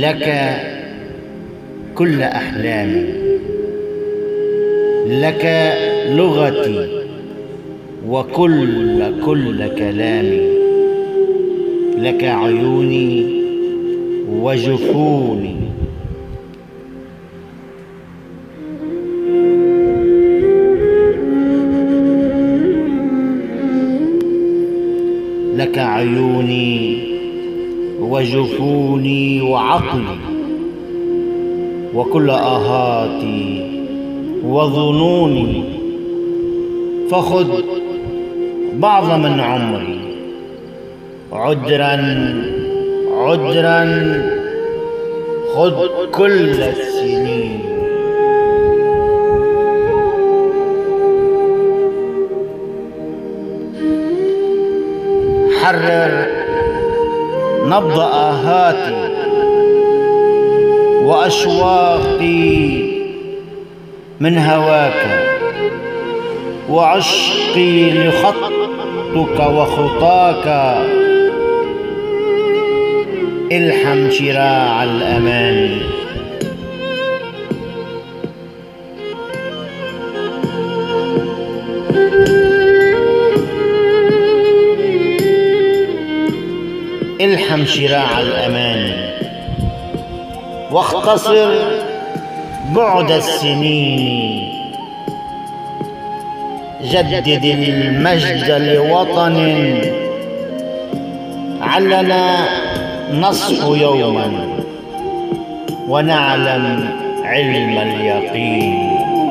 لك كل أحلامي، لك لغتي وكل كلامي، لك عيوني وجفوني. لك عيوني وجفوني وعقلي وكل آهاتي وظنوني، فخذ بعض من عمري عذرا عذرا، خذ كل السنين. حرر نبض آهاتي وأشواقي من هواك، وعشقي لخطك وخطاك. الحم شراع الأمان، الحم شراع الأمان، واختصر بعد السنين. جدد المجد لوطن علنا نصحو يوما ونعلم علم اليقين.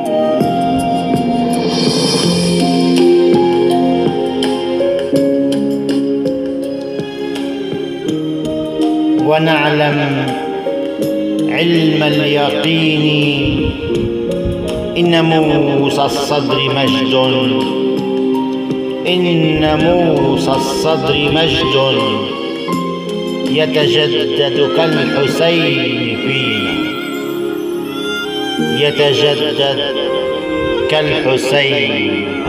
ونعلم علم اليقين. إن موسى الصدر مجد، إن موسى الصدر مجد، يتجدد كالحسين فينا، يتجدد كالحسين